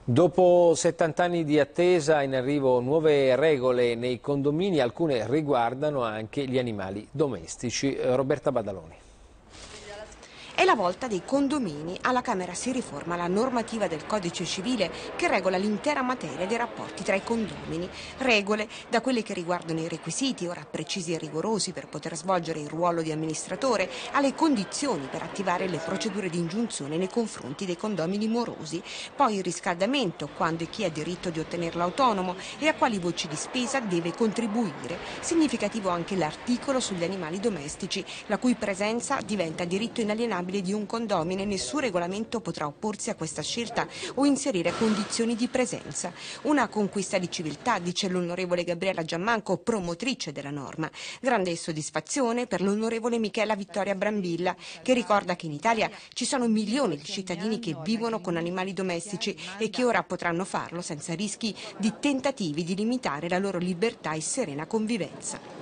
Dopo 70 anni di attesa, in arrivo nuove regole nei condomini, alcune riguardano anche gli animali domestici. Roberta Badaloni. È la volta dei condomini. Alla Camera si riforma la normativa del Codice Civile che regola l'intera materia dei rapporti tra i condomini. Regole da quelle che riguardano i requisiti, ora precisi e rigorosi per poter svolgere il ruolo di amministratore, alle condizioni per attivare le procedure di ingiunzione nei confronti dei condomini morosi. Poi il riscaldamento, quando e chi ha diritto di ottenerlo autonomo e a quali voci di spesa deve contribuire. Significativo anche l'articolo sugli animali domestici, la cui presenza diventa diritto inalienabile di un condomino e nessun regolamento potrà opporsi a questa scelta o inserire condizioni di presenza. Una conquista di civiltà, dice l'onorevole Gabriella Giammanco, promotrice della norma. Grande soddisfazione per l'onorevole Michela Vittoria Brambilla, che ricorda che in Italia ci sono milioni di cittadini che vivono con animali domestici e che ora potranno farlo senza rischi di tentativi di limitare la loro libertà e serena convivenza.